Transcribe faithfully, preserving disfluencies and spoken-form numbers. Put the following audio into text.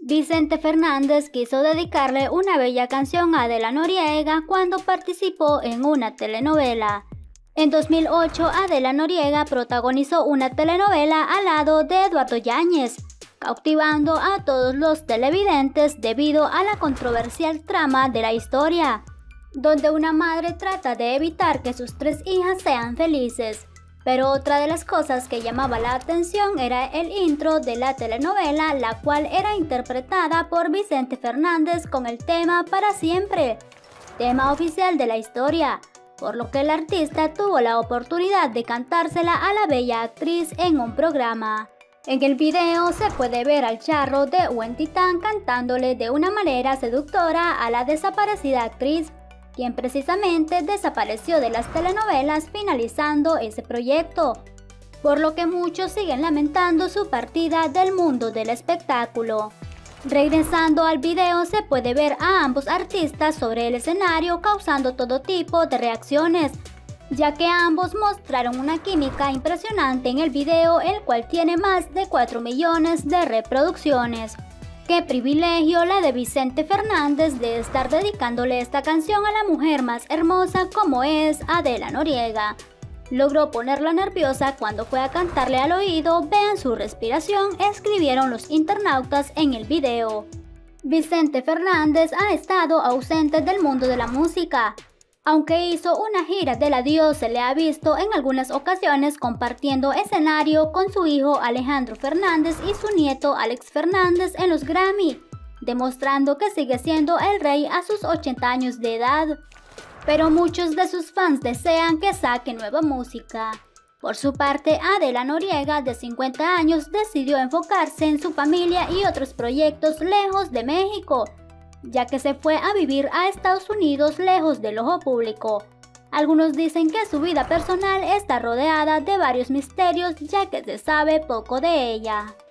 Vicente Fernández quiso dedicarle una bella canción a Adela Noriega cuando participó en una telenovela. En dos mil ocho, Adela Noriega protagonizó una telenovela al lado de Eduardo Yáñez, cautivando a todos los televidentes debido a la controversial trama de la historia, donde una madre trata de evitar que sus tres hijas sean felices. Pero otra de las cosas que llamaba la atención era el intro de la telenovela, la cual era interpretada por Vicente Fernández con el tema Para Siempre, tema oficial de la historia, por lo que el artista tuvo la oportunidad de cantársela a la bella actriz en un programa. En el video se puede ver al charro de Huentitán cantándole de una manera seductora a la desaparecida actriz, quien precisamente desapareció de las telenovelas finalizando ese proyecto, por lo que muchos siguen lamentando su partida del mundo del espectáculo. Regresando al video, se puede ver a ambos artistas sobre el escenario causando todo tipo de reacciones, ya que ambos mostraron una química impresionante en el video, el cual tiene más de cuatro millones de reproducciones. Qué privilegio la de Vicente Fernández de estar dedicándole esta canción a la mujer más hermosa como es Adela Noriega. Logró ponerla nerviosa cuando fue a cantarle al oído. Vean su respiración, escribieron los internautas en el video. Vicente Fernández ha estado ausente del mundo de la música. Aunque hizo una gira del adiós, se le ha visto en algunas ocasiones compartiendo escenario con su hijo Alejandro Fernández y su nieto Alex Fernández en los Grammy, demostrando que sigue siendo el rey a sus ochenta años de edad. Pero muchos de sus fans desean que saque nueva música. Por su parte, Adela Noriega, de cincuenta años, decidió enfocarse en su familia y otros proyectos lejos de México, ya que se fue a vivir a Estados Unidos lejos del ojo público. Algunos dicen que su vida personal está rodeada de varios misterios, ya que se sabe poco de ella.